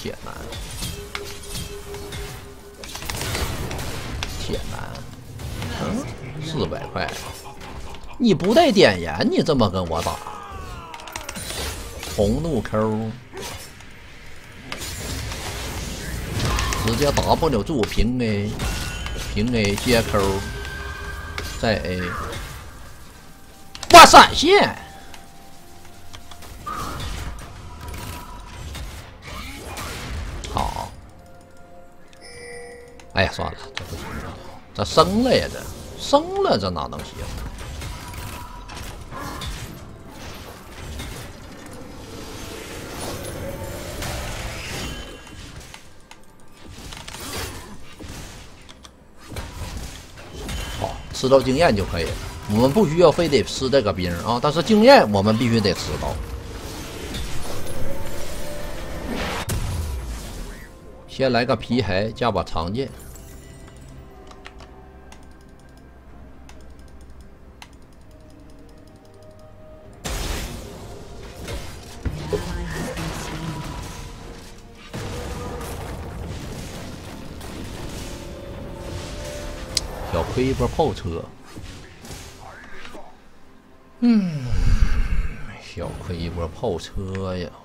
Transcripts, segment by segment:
铁男，铁男，400块，你不带点烟，你这么跟我打？红怒 Q， 直接 W 住平 A， 平 A 接 Q， 再 A， 哇闪现！好，哎呀，算了，这不行，这生了呀，这生了，这哪能行？吃到经验就可以了，我们不需要非得吃这个兵啊，但是经验我们必须得吃到。先来个皮骸加把长剑，小亏一波炮车，小亏一波炮车呀！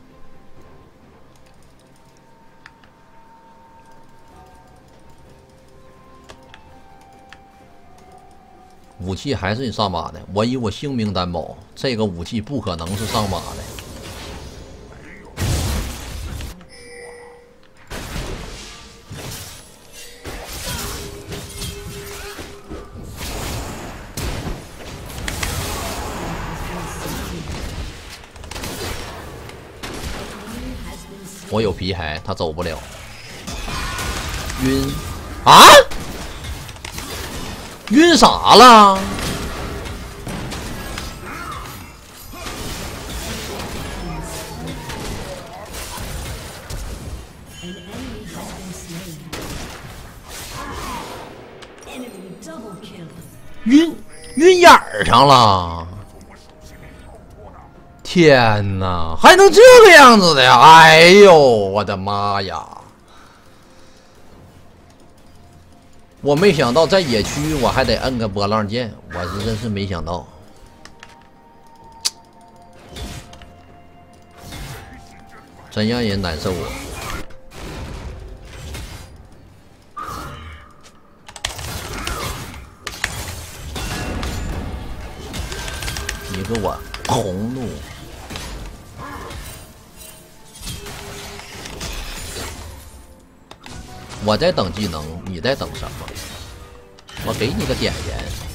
武器还是上马的，我以我性命担保，这个武器不可能是上马的。我有皮骸，他走不了。晕啊！晕啥了？晕眼儿上了！天哪，还能这个样子的呀！哎呦，我的妈呀！我没想到在野区我还得摁个波浪键，我是真是没想到。真让人难受啊！一个我红怒，我在等技能，你在等什么？我给你个点烟。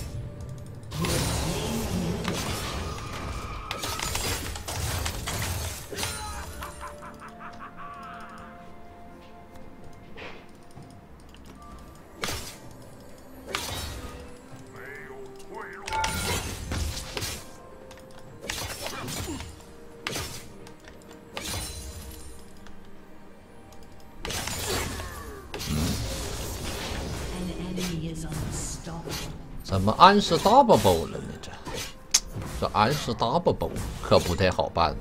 怎么安是 double 了呢？这安是 double 可不太好办。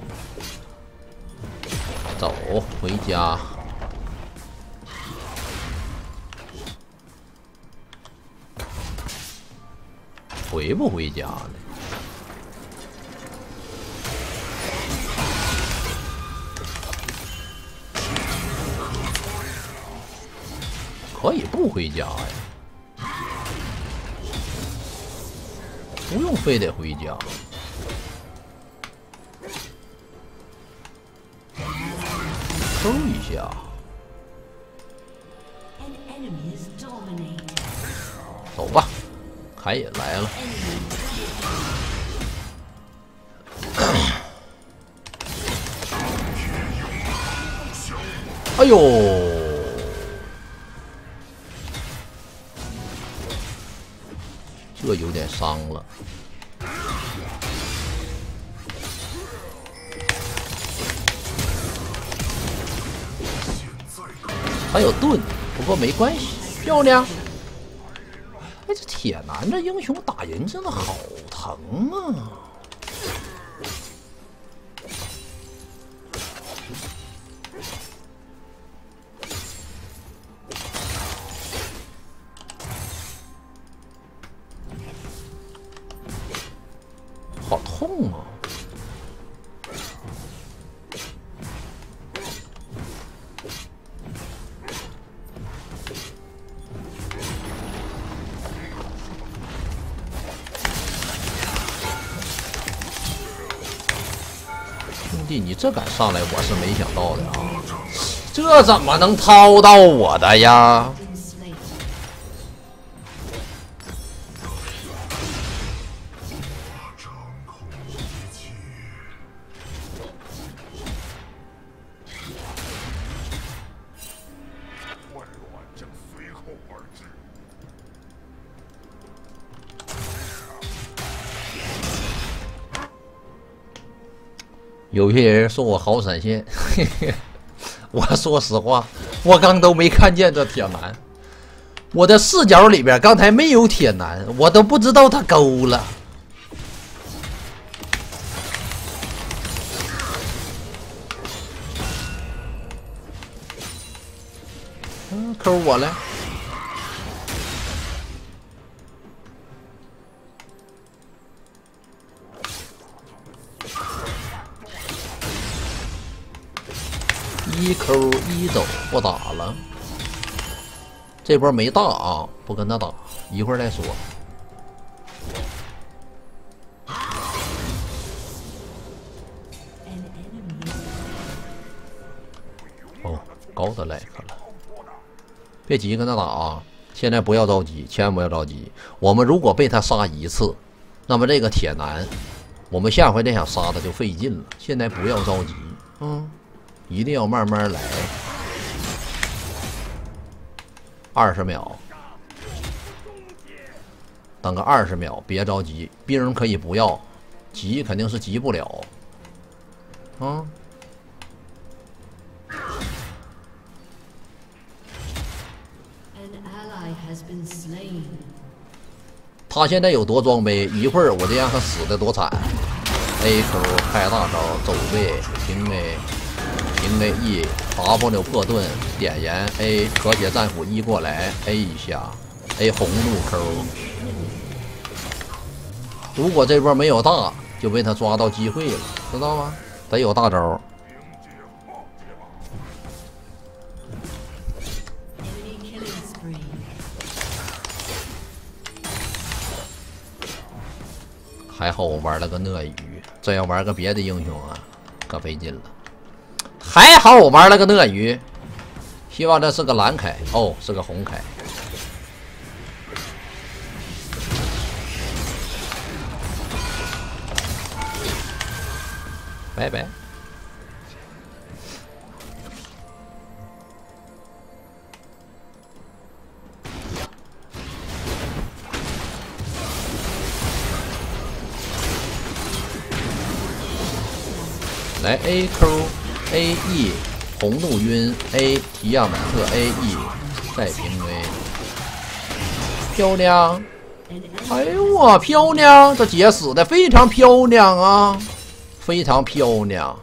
走，回家。回不回家呢？可以不回家呀。不用非得回家。抽一下。走吧，凯也来了。哎呦！这有点伤了。还有盾，不过没关系，漂亮。哎，这铁男这英雄打人真的好疼啊！ 技，你这敢上来，我是没想到的啊！这怎么能掏到我的呀？有些人说我好闪现，嘿嘿，我说实话，我刚都没看见这铁男，我的视角里边刚才没有铁男，我都不知道他勾了。扣我了。一扣一走，不打了。这波没大啊，不跟他打，一会儿再说。哦，高的来克了，别急跟他打啊！现在不要着急，千万不要着急。我们如果被他杀一次，那么这个铁男，我们下回再想杀他就费劲了。现在不要着急，一定要慢慢来。20秒，等个20秒，别着急，兵可以不要，急肯定是急不了。他现在有多装备，一会儿我就让他死的多惨。A Q 开大招，走位平 A。平 A E，W 破盾，点燃 A 可血战斧一过来 A 一下 ，A 红怒 Q。如果这波没有大，就被他抓到机会了，知道吗？得有大招。还好我玩了个鳄鱼，这要玩个别的英雄啊，可费劲了。还好我玩了个鳄鱼，希望这是个蓝凯哦，是个红凯。拜拜。来 A Q A E 红怒晕 A 提亚满特 A E 再平 A 漂亮，哎呦我漂亮，这姐死的非常漂亮啊，非常漂亮。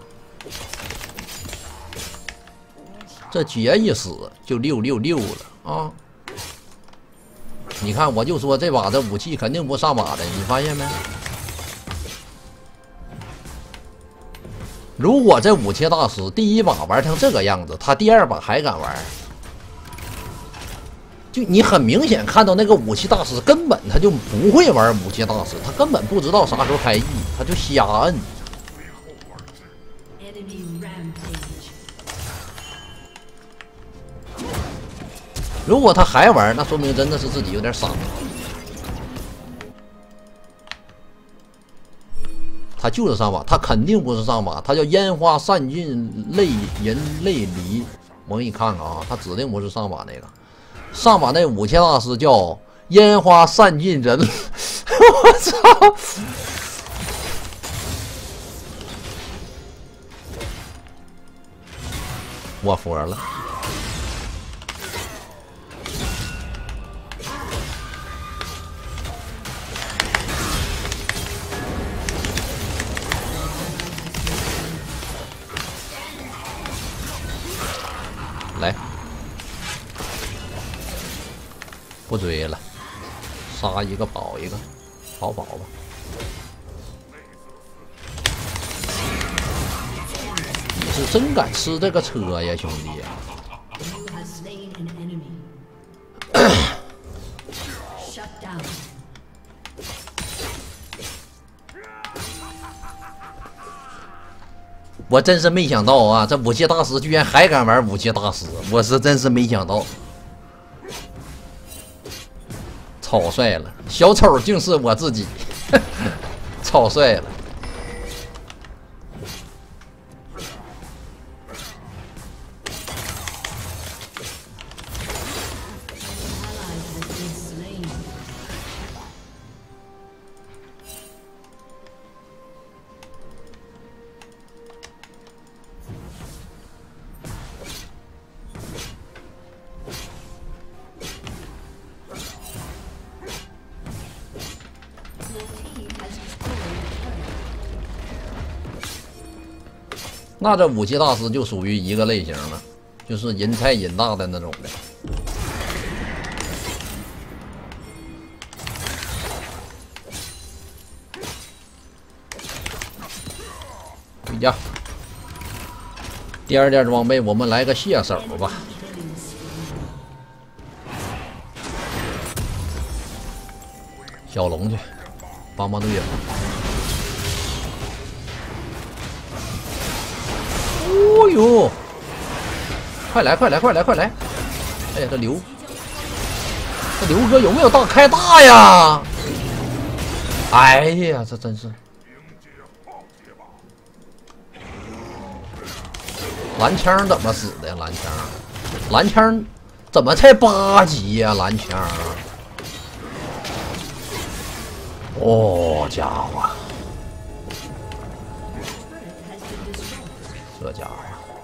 这姐一死就666了啊！你看，我就说这把这武器肯定不上马的，你发现没？如果这武器大师第一把玩成这个样子，他第二把还敢玩？就你很明显看到那个武器大师根本他就不会玩武器大师，他根本不知道啥时候开 E， 他就瞎摁。如果他还玩，那说明真的是自己有点傻。他就是上马，他肯定不是上马，他叫烟花散尽泪人泪离。我给你看看啊，他指定不是上马那个，上马那武器大师叫烟花散尽人。我操！我服了。来，不追了，杀一个保一个，保吧。你是真敢吃这个车呀，兄弟呀！ 我真是没想到啊！这武器大师居然还敢玩武器大师，我是真是没想到。超帅了，小丑竟是我自己，超帅了。那这武器大师就属于一个类型了，就是人菜瘾大的那种的。回家，第二件装备我们来个蟹手吧。小龙去帮帮队友。哦呦！快来快来快来快来！哎呀，这刘哥有没有大开大呀？哎呀，这真是蓝枪怎么死的呀？蓝枪怎么才8级呀？蓝枪！哦，家伙！这家伙，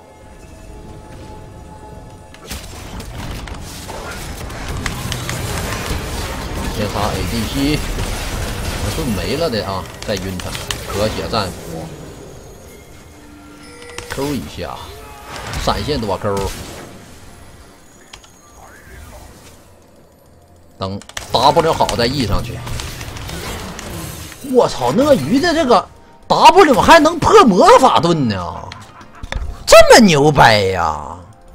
先杀 ADC， 盾没了的啊！再晕他，和谐战斧，抠一下，闪现躲抠，等 W 好再 E 上去。我操，鳄鱼的这个 W 还能破魔法盾呢！这么牛掰呀！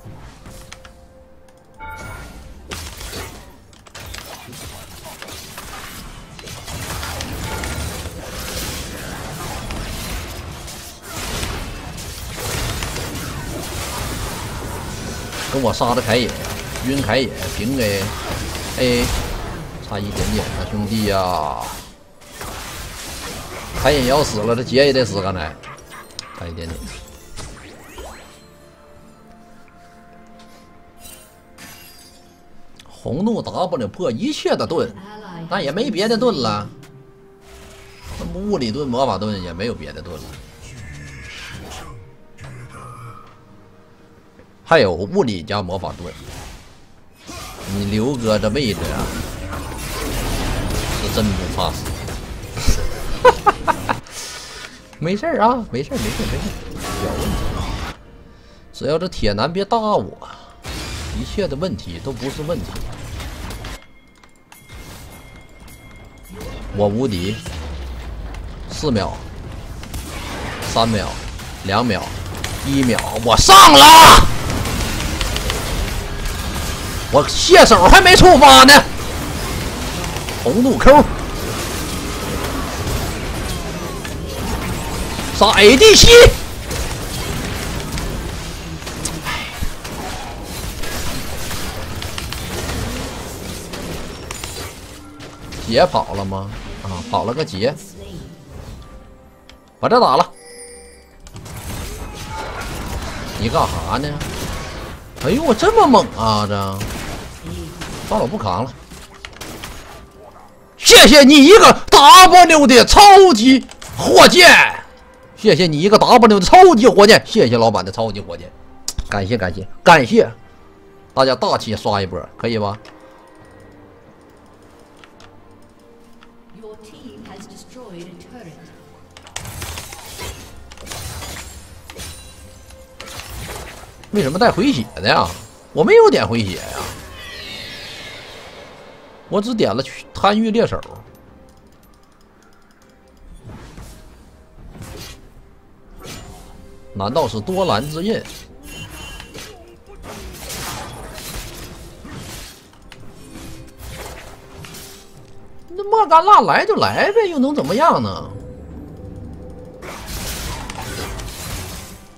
跟我杀的凯野，晕凯野，平 A， 差一点点啊，兄弟呀！凯野要死了，这杰也得死，刚才差一点点。红怒 W 破一切的盾，那也没别的盾了。那么物理盾、魔法盾也没有别的盾了。还有物理加魔法盾。你刘哥这位置啊，是真不怕死。没事啊，没事，小问题。只要这铁男别搭我。一切的问题都不是问题，我无敌。4秒、3秒、2秒、1秒，我上了！我蟹手还没触发呢，红怒抠，杀 ADC。杰跑了吗？啊，跑了个杰，把这打了。你干啥呢？哎呦，我这么猛啊！这，算了，我不扛了。谢谢你一个 W 的超级火箭，谢谢你一个 W 的超级火箭，谢谢老板的超级火箭，感谢感谢感谢，大家大气刷一波，可以吧？为什么带回血的呀？我没有点回血呀，我只点了贪欲猎手。难道是多兰之印？那莫甘娜来就来呗，又能怎么样呢？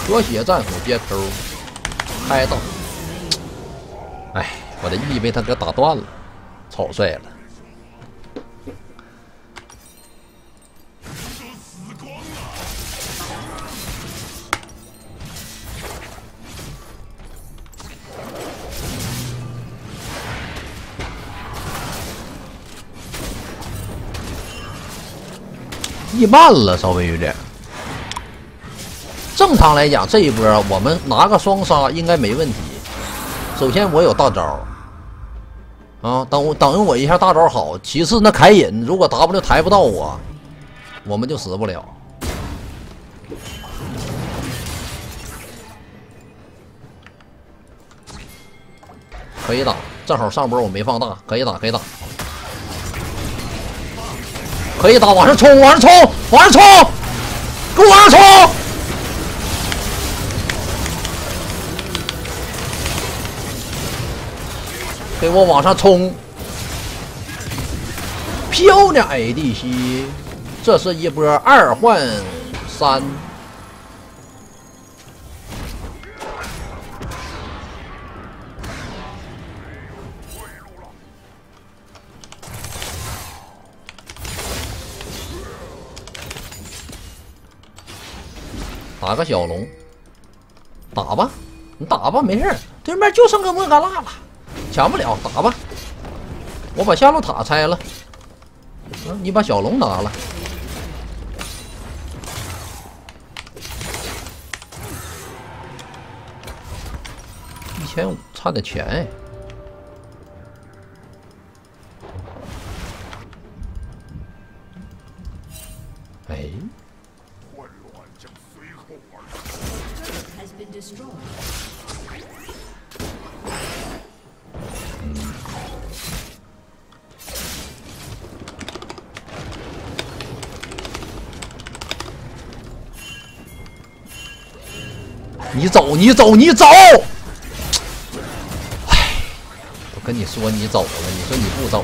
蛇血战斧接 Q， 开刀。哎，我的 E 被他给打断了，草率了。E 慢了，稍微有点。正常来讲，这一波我们拿个双杀应该没问题。首先我有大招，啊，等我一下大招好。其次那凯隐如果 W 抬不到我们就死不了。可以打，正好上波我没放大，可以打，可以打。可以打，往上冲，往上冲，往上冲，给我往上冲！给我往上冲！漂亮 ADC， 这是一波2换3。打个小龙，打吧，你打吧，没事。对面就剩个莫甘娜了，抢不了，打吧。我把下路塔拆了，你把小龙拿了。1500，差点钱哎。哎。你走，你走，你走！哎，我跟你说你走了，你说你不走。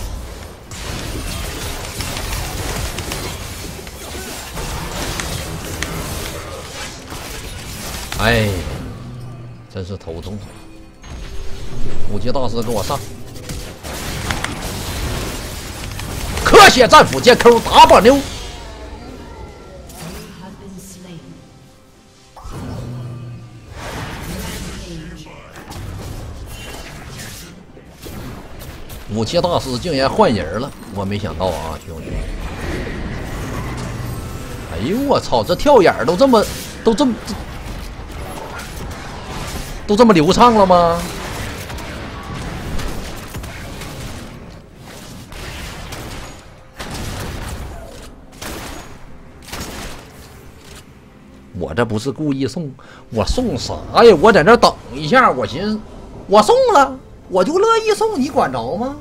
哎，真是头痛。武器大师给我上！科血战斧接 Q W。武器大师竟然换人了，我没想到啊，兄弟！哎呦我操，这跳眼都这么流畅了吗？我这不是故意送，我送啥呀？我在那等一下，我寻思我送了。我就乐意送，你管着吗？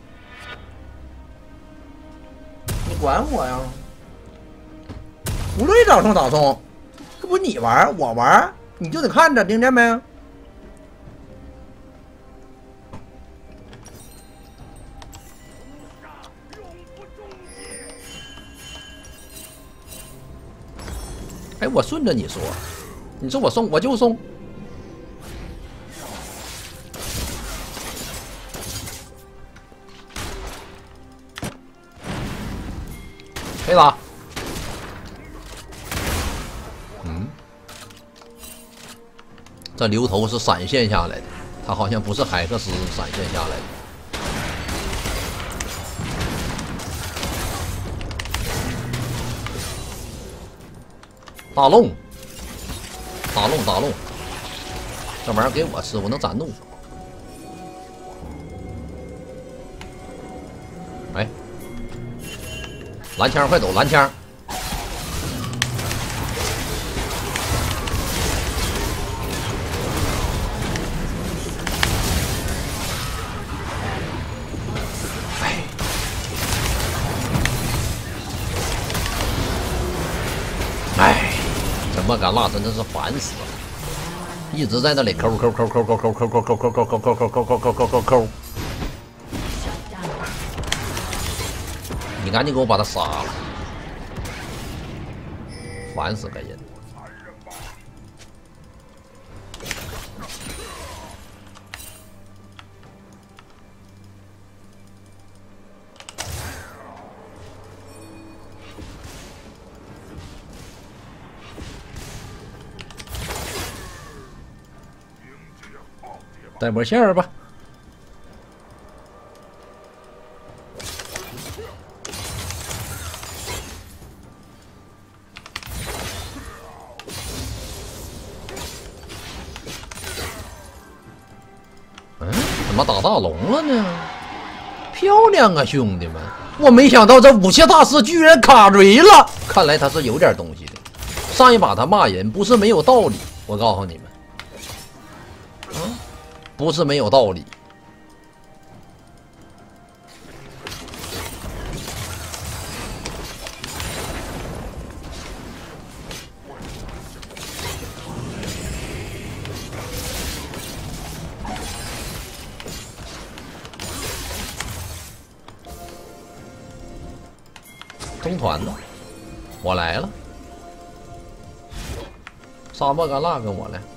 你管我呀？无论咋送咋送，这不你玩我玩，你就得看着，听见没？哎，我顺着你说，你说我送我就送。可以打，这流头是闪现下来的，他好像不是海克斯闪现下来的。大龙，打龙，打龙，这玩意儿给我吃，我能攒怒。哎。蓝枪，快走！蓝枪，哎，这莫甘娜真的是烦死了，一直在那里抠。你赶紧给我把他杀了，烦死个人！ 带波线儿吧。嗯，怎么打大龙了呢？漂亮啊，兄弟们！我没想到这武器大师居然卡锤了，看来他是有点东西的。上一把他骂人不是没有道理，我告诉你们，不是没有道理。中团了，我来了。沙漠干辣跟我来。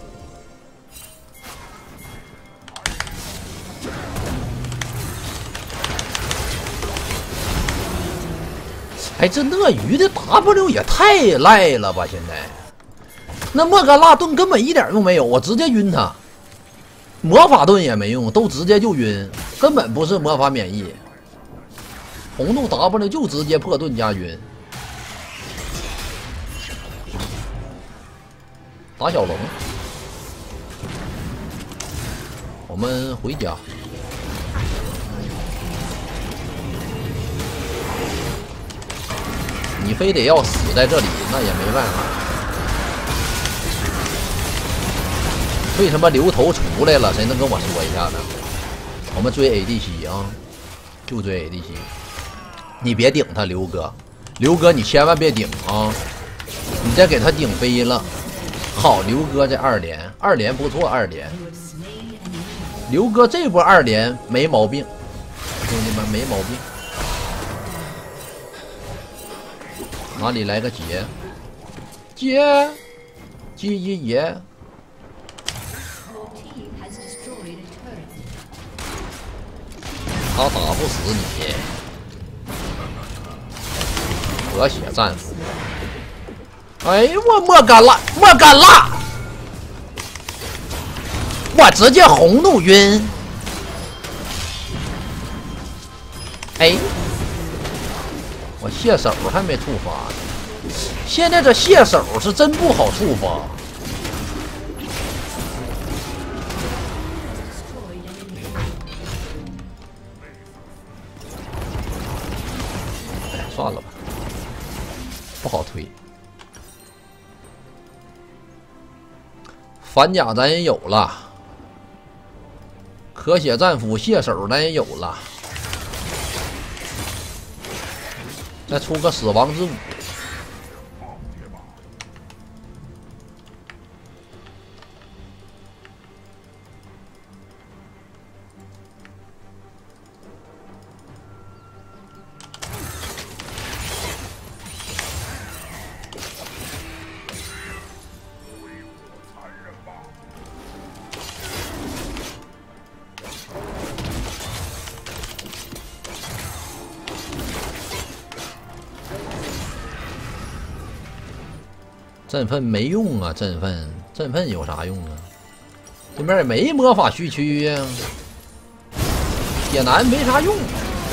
哎，这鳄鱼的 W 也太赖了吧！现在那莫甘辣盾根本一点用没有，我直接晕他。魔法盾也没用，都直接就晕，根本不是魔法免疫。红度 W 就直接破盾加晕。打小龙，我们回家。你非得要死在这里，那也没办法。为什么流头出来了？谁能跟我说一下呢？我们追 ADC 啊，就追 ADC。你别顶他，刘哥，刘哥你千万别顶啊！你再给他顶飞了。好，刘哥这2连，2连不错，2连。刘哥这波2连没毛病，兄弟们没毛病。哪里来个姐？姐，爷。他打不死你。和谐战俘。哎呦我莫甘辣，我直接红怒晕。哎，我卸手还没触发呢，现在这卸手是真不好触发。哎，算了吧，不好推。反甲咱也有了，可血战斧卸手咱也有了，再出个死亡之舞。振奋没用啊！振奋有啥用啊？对面也没魔法虚区呀，铁男没啥用。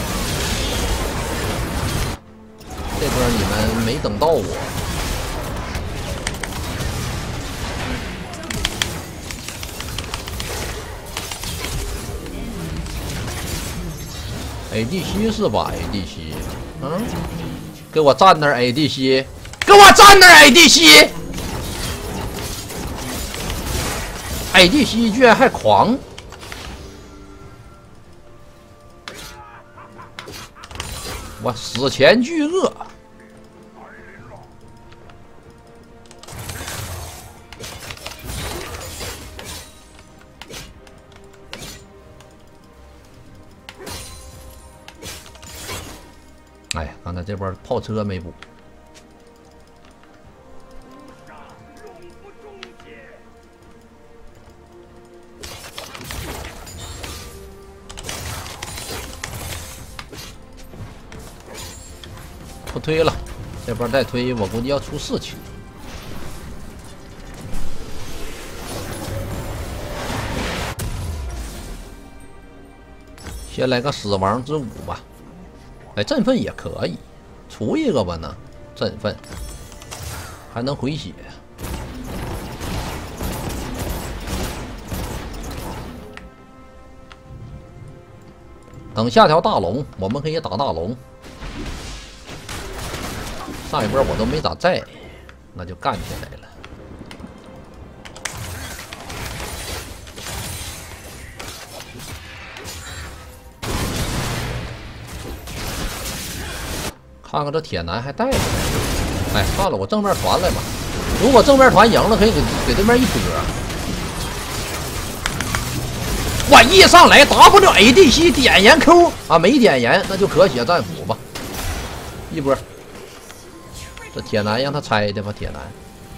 这波你们没等到我。ADC 是吧 ？ADC， 给我站那儿 ADC。给我站那儿 ADC 居然还狂！我史前巨鳄！哎呀，刚才这波炮车没补。不推了，这波再推，我估计要出4期。 先来个死亡之舞吧。哎，振奋也可以，出一个吧呢？振奋还能回血。等下条大龙，我们可以打大龙。上一波我都没咋在，那就干起来了。看看这铁男还带着没？哎，算了，我正面团来吧。如果正面团赢了，可以给对面一波。我一上来 WADC 点燃 Q 啊，没点燃那就可血战斧吧，一波。这铁男让他拆的吧，铁男。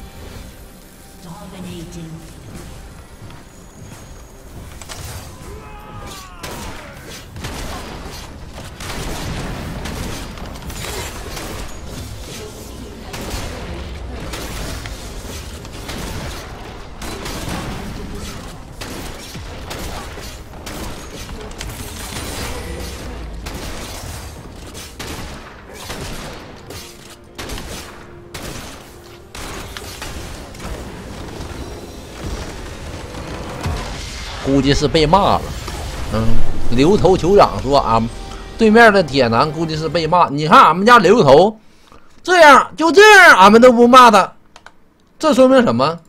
估计是被骂了，刘头酋长说啊，对面的铁男估计是被骂。你看俺们家刘头，这样就这样，俺们都不骂他，这说明什么？